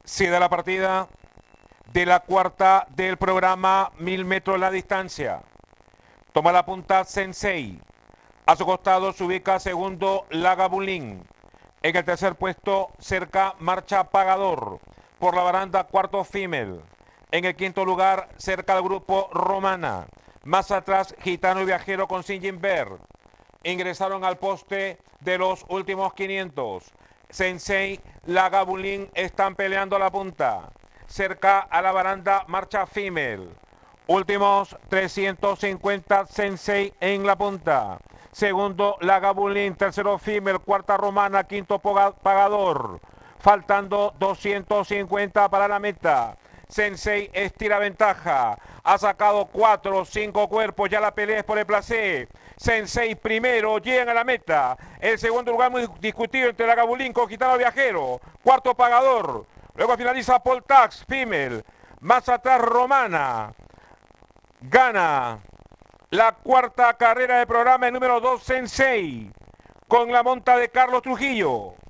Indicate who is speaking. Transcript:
Speaker 1: Se da la partida de la cuarta del programa 1000 metros la distancia. Toma la punta Sensei. A su costado se ubica segundo Lagabulín. En el tercer puesto cerca marcha Pagador. Por la baranda cuarto Female. En el quinto lugar cerca del grupo Romana. Más atrás Gitano y Viajero con Sinjinber. Ingresaron al poste de los últimos 500. Sensei, Lagabulín están peleando a la punta. Cerca a la baranda marcha Female. Últimos 350 Sensei en la punta. Segundo Lagabulín, tercero Female, cuarta Romana, quinto Pagador. Faltando 250 para la meta. Sensei estira ventaja. Ha sacado 4 o 5 cuerpos. Ya la pelea es por el placer. Sensei primero, llegan a la meta. El segundo lugar muy discutido entre Lagabulín con Gitano Viajero. Cuarto Pagador. Luego finaliza Poltax, Female. Más atrás Romana. Gana la cuarta carrera del programa, el número 2 Sensei. Con la monta de Carlos Trujillo.